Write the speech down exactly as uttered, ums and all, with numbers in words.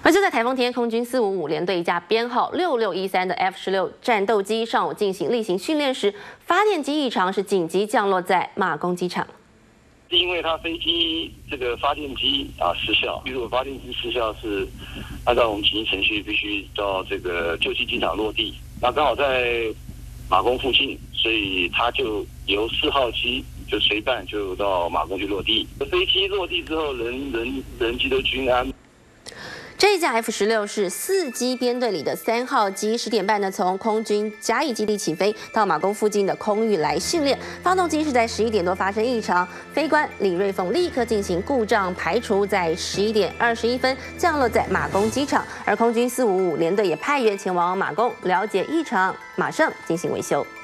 而就在台风天，空军四五五联队一架编号六六一三的 F 十六战斗机上午进行例行训练时，发电机异常，是紧急降落在马公机场。 是因为它飞机这个发电机啊失效，如果发电机失效是按照我们紧急程序必须到这个旧机机场落地，那刚好在马公附近，所以它就由四号机就随伴就到马公去落地。飞机落地之后，人人人机都均安。 这一架 F 十六是四机编队里的三号机，十点半呢从空军嘉义基地起飞，到马公附近的空域来训练。发动机是在十一点多发生异常，飞官李瑞凤立刻进行故障排除，在十一点二十一分降落在马公机场，而空军四五五联队也派员前往马公了解异常，马上进行维修。